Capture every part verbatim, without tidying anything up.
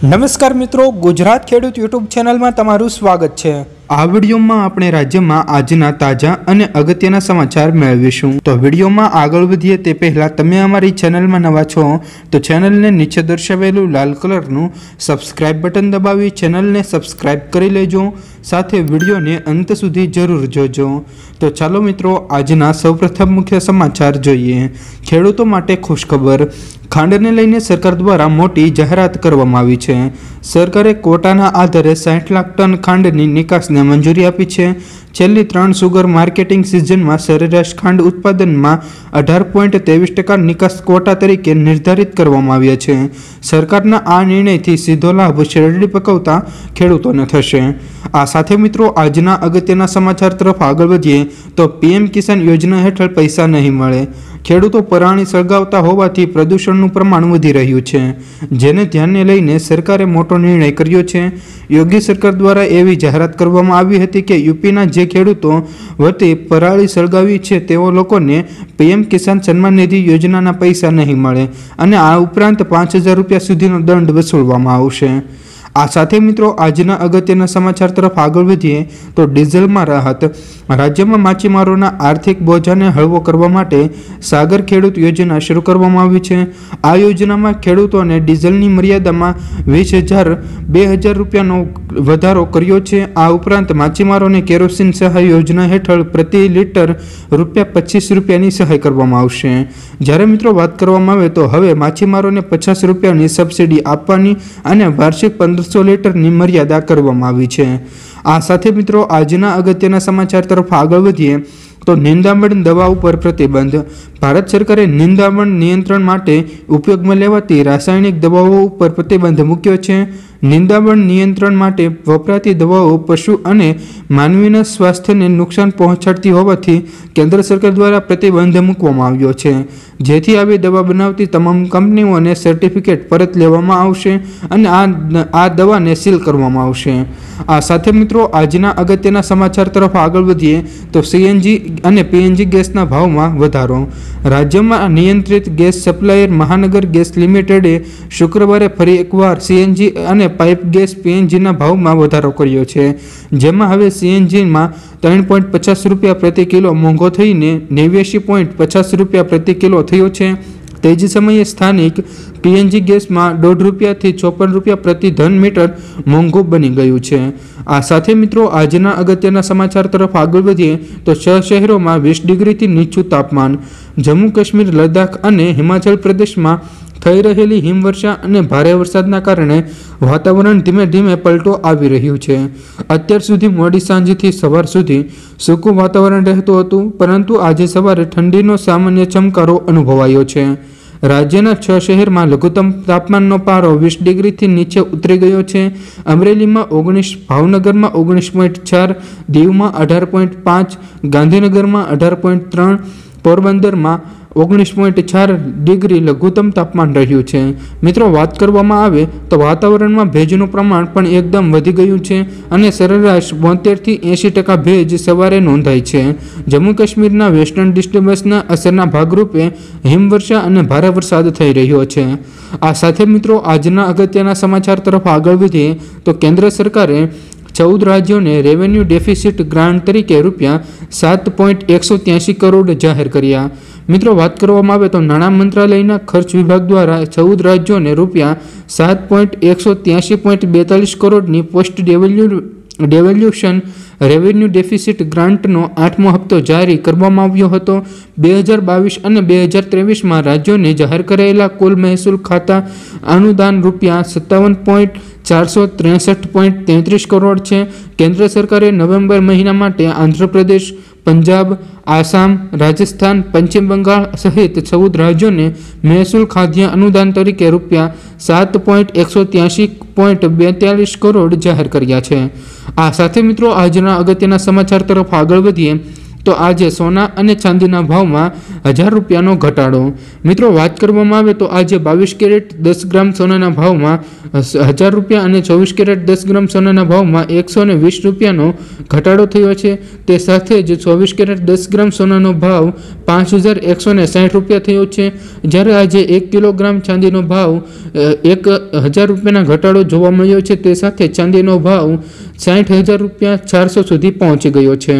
नमस्कार मित्रों, Gujarat खेडूत YouTube channel में तमारू स्वागत है। आ वीडियो में अपने राज्य में आजना ताजा अने अगत्यना समाचार मेळवीशुं। तो वीडियो में आगळ वधीए ते पहला तमे अमारी चैनल में नवा छो तो चैनल ने नीचे दर्शावेलुं लाल कलरनुं सब्सक्राइब बटन दबावी चैनल ने सब्सक्राइब करी लेजो, साथे वीडियो ने अंत सुधी जरूर जोजो। तो चलो मित्रों, आजना सौप्रथम मुख्य समाचार जोईए। खेडूतो माटे खुशखबर, खांडने लईने सरकार द्वारा मोटी जाहेरात करवामां आवी छे। सरकारे कोटाना आधारे साठ लाख टन खांडनी निकासने मंजूरी आपी छे। छेल्ली त्रण सुगर मार्केटिंग सीजन में सरेराश खांड उत्पादन में अठार पॉइंट तेवीस टका निकास कोटा तरीके निर्धारित करवामां आव्या छे। सरकारना आ निर्णयथी सीधो लाभ शेरडी पकवता खेडूतोने थशे। आ साथे मित्रों, आजना अगत्यना समाचार तरफ आगळ वधीए तो पीएम किसान योजना हेठळ पैसा नहीं मळे। खेडूतो पराणी सळगावता होवाथी प्रदूषणनुं प्रमाण वधी रह्युं छे, जेने ध्याने लईने सरकारे मोटो निर्णय कर्यो छे। योगी सरकार द्वारा एवी जाहेरात करवामां आवी हती के यूपीना जे खेडूतो वती पराળી સળગાવી છે તેઓ લોકોને પીએમ કિસાન સન્માન નિધિ યોજનાના પૈસા નહીં મળે અને આ ઉપરાંત પાંચ હજાર રૂપિયા સુધીનો દંડ વસૂલવામાં આવશે। आ साथे मित्रों, आजना अगत्यना समाचार तरफ आगळ वधीए तो डीजल में राहत। राज्य में माछीमारोना आर्थिक बोझाने हळवो करवा माटे सागर खेडूत योजना शुरू करवामां आवी छे। आ योजना में खेडूतोने डीजलनी मर्यादामां वीस हजार बे हजार रूपियानो वधारो कर्यो छे। आ उपरांत माछीमारोने केरोसीन सहाय योजना हेठळ प्रति लीटर रूपिया पच्चीस रूपियानी सहाय करवामां आवशे। ज्यारे मित्रों वात करवामां आवे तो हवे माछीमारोने पचास रूपियानी सब्सिडी आपवानी अने वार्षिक पंद्रह सौ लीटर की मर्यादा करवामां आवी छे। आ साथे मित्रों, आजना अगत्यना समाचार तरफ आगळ वधीए तो निंदामण दवाओं पर प्रतिबंध। भारत सरकारे निंदामण नियंत्रण माटे उपयोग में लेवाती रासायणिक दवाओं पर प्रतिबंध मूक्यो छे। निंदामण नियंत्रण माटे वपराती दवाओं पशु अने मानवीना स्वास्थ्यने नुकसान पहोंचाडती होवाथी केंद्र सरकार द्वारा प्रतिबंध मूकवामां आव्यो छे, जेथी आवी दवा बनावती तमाम कंपनीओने सर्टिफिकेट परत लेवामां आवशे अने आ आ दवाने सील करवामां आवशे। आ साथे मित्रों, आजना अगत्यना समाचार तरफ आगळ वधीए तो सीएनजी अने पीएनजी गैसना भावमां वधारो। राज्यमां नियंत्रित गैस सप्लायर महानगर गैस लिमिटेडे शुक्रवारे फरी एकवार सीएनजी अने पाइप गैस पीएनजीना भावमां वधारो कर्यो छे, जेमां हवे सीएनजीमां त्रण पॉइंट पचास रूपिया प्रति किलो मोंघो थईने नेव्यासी पॉइंट पचास रूपिया प्रति किलो थयो छे। ते ज समये स्थानिक पीएनजी गैस में दौड़ रूपिया थी चौपन रूपिया प्रति धन मीटर मोंघू बनी गयु है। आ साथे मित्रों, आजना अगत्यना समाचार तरफ आगळ वधीए तो छह शहरों में वीस डिग्री थी नीचुं तापमान। जम्मू काश्मीर, लद्दाख अने हिमाचल प्रदेश में थई रहेली हिमवर्षा अने भारे वरसादना कारणे वातावरण धीमे धीमे पलटो आवी रह्युं छे। अत्यार सुधी मोडी सांजथी सवार सुधी सूकुं वातावरण रहेतुं हतुं, परंतु आजे सवारे ठंडीनो सामान्य चमकारो अनुभवायो छे। राज्यना छ शहर में लघुत्तम तापमान पारो वीस डिग्री थी नीचे उतरी गयो छे। अमरेली में ओगनीस, भावनगर में ओगनीस पॉइंट चार, दीव में अठार पॉइंट पांच, गांधीनगर में अठार पॉइंट त्रण, पोरबंदर में ओगनीस पॉइंट चार डिग्री लघुत्तम तापमान रह्यु छे। मित्रों, बात करवामां आवे तो वातावरण में भेजनुं प्रमाण पण एकदम वधी गयुं छे अने सरेराश बोतेर थी एशी टका भेज सवारे नोंधाय छे। जम्मू काश्मीरना वेस्टर्न डिस्टर्बन्सना असरना भागरूपे हिमवर्षा अने भारे वरसाद थई रह्यो छे। आ साथे मित्रों, आजना अगत्यना समाचार तरफ आगळ वधीए तो केंद्र सरकारे चौदह राज्यों ने रेवेन्यू डेफिसिट ग्रांट तरीके रूपिया सात पॉइंट एक सौ त्यासी करोड़ जाहिर कर्या। मित्रों, बात करवामां आवे तो नाणां मंत्रालयना खर्च विभाग द्वारा चौदह राज्यों ने रूपिया सात पॉइंट एक सौ त्यासी पॉइंट बेतालीस करोड़नी post devalue devaluation revenue deficit ग्रांटनो आठमो हप्तो जारी करवामां આવ્યો હતો। બે હજાર બાવીસ અને બે હજાર ત્રેવીસ માં રાજ્યોને જાહેર કરાયેલા કુલ મહેસૂલ ખાતા અનુદાન રૂપિયા સત્તાવન પોઈન્ટ ચારસો ત્રેસઠ પોઈન્ટ તેત્રીસ કરોડ છે। કેન્દ્ર સરકારે નવેમ્બર મહિના માટે આંધ્રપ્રદેશ, पंजाब, आसाम, राजस्थान, पश्चिम बंगाल सहित चौदह राज्यों ने महसूल खाद्य अनुदान तरीके रूपिया सात पॉइंट एक सौ त्यासी पॉइंट बेतालीस करोड़ जाहिर कर्या छे। आ साथे मित्रों, आजना अगत्यना समाचार तरफ आगळ वधीए तो आज सोना और चांदी भाव में हज़ार रुपया घटाड़ो। मित्रों बात करवामां आवे तो आज बावीस कैरेट दस ग्राम सोना भाव में हज़ार रुपया और चौबीस कैरेट दस ग्राम सोना भाव में एक सौ ने वीस रुपया घटाड़ो थयो छे। ते साथे ज चौबीस कैरेट दस ग्राम सोना भाव पांच हज़ार एक सौ ने साठ रुपया थयो छे। ज्यारे आज एक किलोग्राम चांदी भाव एक हज़ार रुपया घटाड़ो जोवा मळ्यो छे। ते साथे चांदी भाव साठ हज़ार रुपया चार सौ सुधी पहोंची गयो छे।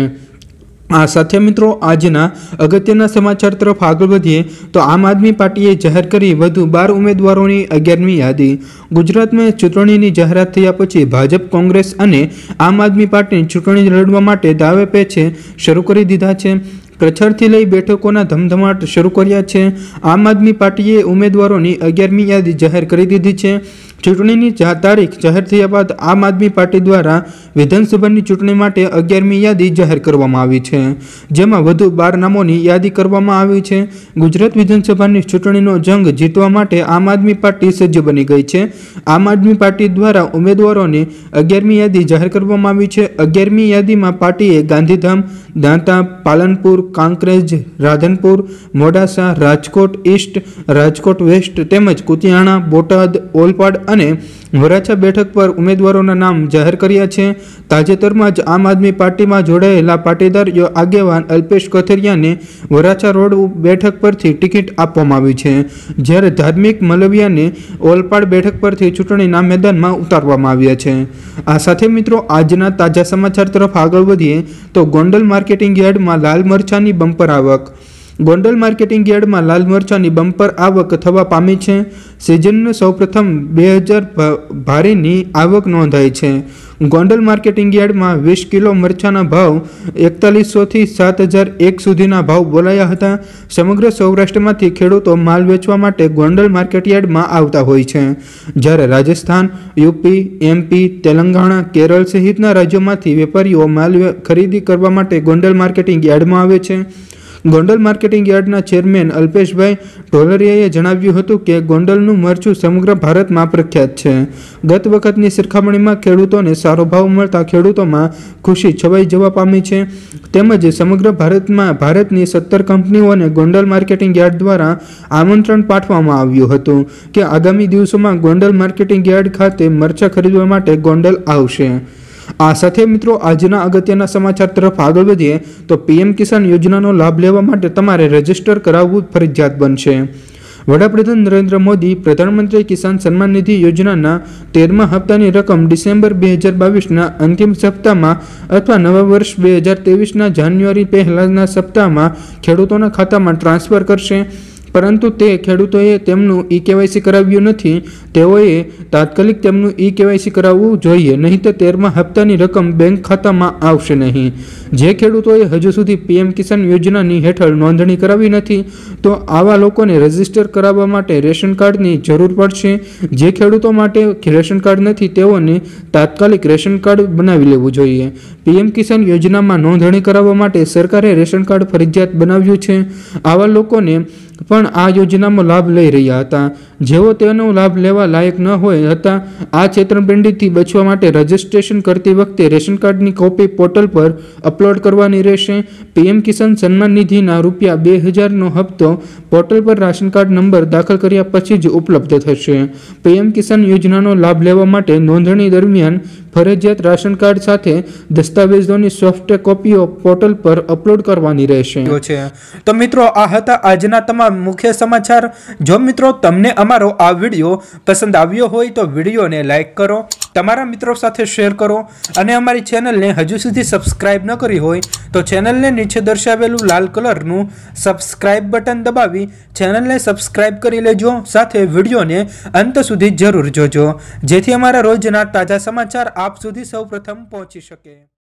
आ साथे मित्रों आजना अगत्यना समाचार तरफ आगळ वधीए तो आम आदमी पार्टीए जाहेर करी वधु बार उम्मीदवारोनी अगियारमी यादी। गुजरात में चूंटणीनी जाहेरात थया पछी भाजप कांग्रेस अने आम आदमी पार्टी चूंटणी लड़वा माटे दावे पेचे शरू करी दीधा छे। प्रचारथी लई बेठकोना धमधमाट शरू कर्या छे। आम आदमी पार्टीए उम्मीदवारोनी अगियारमी यादी जाहेर करी दीधी छे। चूंटणीनी तारीख जाहेर थया बाद आम आदमी पार्टी द्वारा विधानसभानी चूंटणी माटे अगियारमी यादी जाहेर करवामां आवी छे, जेमां वधु बार नामोनी यादी करवामां आवी छे। गुजरात विधानसभानी चूंटणीनो जंग जीतवा माटे आम आदमी पार्टी सज्ज बनी गई छे। आम आदमी पार्टी द्वारा उम्मीदवारोनी अगियारमी यादी जाहेर करवामां आवी छे। अगियारमी यादीमां पार्टीए गांधीधाम, दांता, पालनपुर, कांकरेज, राधनपुर, मोडासा, राजकोट ईस्ट, राजकोट वेस्ट तेमज कुतियाणा, बोटाद, ओलपाड અને વરાછા બેઠક પર ઉમેદવારોના નામ જાહેર કર્યા છે। તાજેતરમાં જ આમ આદમી પાર્ટીમાં જોડાયેલા પાટીદાર આગેવાન અલ્પેશ કથિરિયાને વરાછા રોડ બેઠક પરથી ટિકિટ આપવામાં આવી છે, જ્યારે ધાર્મિક મલવિયાને ઓલપાડ બેઠક પરથી ચૂંટણીના મેદાનમાં ઉતારવામાં આવ્યા છે। આ સાથે મિત્રો આજના તાજા સમાચાર તરફ આગળ વધીએ તો ગોંડલ માર્કેટિંગ યાર્ડમાં લાલ મરચાની બમ્પર આવક। गोंडल मार्केटिंग यार्ड में लाल मरचानी बम्पर आवक थवा पामी छे। सीजन सौप्रथम बे हज़ार भारीनी आवक नोंधाई छे। गोंडल मार्केटिंग यार्ड में वीस किलो मरचाना भाव एकतालीस सौ थी सात हज़ार एक सुधीना भाव बोलाया हता। समग्र सौराष्ट्रमांथी खेडूतो माल वेचवा माटे गोंडल मार्केट यार्ड में आवता होय छे, ज्यारे राजस्थान, यूपी, एमपी, तेलंगाणा, केरल सहितना राज्योमांथी वेपारीओ माल खरीदी करवा माटे गोंडल मार्केटिंग यार्ड में आवे छे। गोंडल मार्केटिंग यार्डना चेरमेन अल्पेशभाई ढोलरियाए जणाव्युं हतुं के गोंडलनुं मरचुं समग्र भारतमां प्रख्यात छे। गत वखतनी सरखामणीमां खेडूतोने सारो भाव मळता खेडूतोमां खुशी छवाई जवा पामी छे। तेमज समग्र भारतमां भारतनी सत्तर कंपनीओने गोंडल मार्केटिंग यार्ड द्वारा आमंत्रण पाठववामां आव्युं हतुं के आगामी दिवसोमां गोंडल मार्केटिंग यार्ड खाते मरचा खरीदवा माटे गोंडल आवशे। आ साथे मित्रों आजना अगत्यना समाचार तरफ आगळ वधीए तो पीएम किसान योजनानो लाभ लेवा माटे तमारे रजिस्टर कराववुं फरजियात बनशे। वडाप्रधान नरेंद्र मोदी प्रधानमंत्री किसान सम्मान निधि योजनाना तेरमा हप्तानी रकम डिसेम्बर बे हज़ार बावीसना अंतिम सप्ताहमां अथवा नवा वर्ष बे हज़ार तेवीसना जान्युआरी पहेलाना सप्ताहमां खेडूतोना खातामां ट्रांसफर करशे। परंतु ते खेडूतोए तेमनुं ई केवायसी कराव्युं नथी, तेओए तात्कालिक तेमनुं ई केवायसी कराववुं जोईए, नहीं तो तेरमा हप्तानी रकम बैंक खातामां आवशे नहीं। जे खेडूतोए हजू सुधी पीएम किसान योजनानी हेठळ नोंधणी करावी नथी तो आवा लोकोने रजिस्टर कराववा माटे रेशन कार्डनी जरूर पड़शे। जे खेडूतो माटे रेशन कार्ड नथी तेओने तात्कालिक रेशन कार्ड बनावी लेवुं जोईए। पीएम किसान योजनामां नोंधणी कराववा माटे सरकारे रेशन कार्ड फरजियात बनाव्युं छे। आवा लोकोने पण आ योजनामां लाभ लई रह्या हता, जेओ तेनो लाभ लेवा लायक न होय हता। आ छेतरपिंडीथी बचवा माटे रजिस्ट्रेशन करती वखते रेशन कार्डनी कॉपी पोर्टल पर अपलोड करवानी रहेशे। पीएम किसान सन्मान निधिना रूपिया बे हज़ार नो हप्तो पोर्टल पर राशन कार्ड नंबर दाखल कर्या पछी ज उपलब्ध थशे। पीएम किसान योजनानो लाभ लेवा माटे नोंधणी दरमियान फरजियात राशन कार्ड साथे दस्तावेजोनी सॉफ्ट कॉपीओ पोर्टल पर अपलोड करवानी रहेशे। तो मित्रों आ हता आजना तमाम मुख्य समाचार। जो मित्रों तमने अमारो आ विडियो पसंद आव्यो होय तो विडियो ने लाइक करो, तमारा मित्रों साथे शेर करो अने अमारी चेनल ने हजू सुधी सब्सक्राइब न करी होय तो चेनल ने नीचे दर्शावेलुं लाल कलरनुं सब्सक्राइब बटन दबावी चेनल ने सब्सक्राइब करी लेजो। साथे विडियो ने अंत सुधी जरूर जोजो, जेथी अमारा रोजना ताजा समाचार आप सुधी सौ प्रथम पहोंची शके।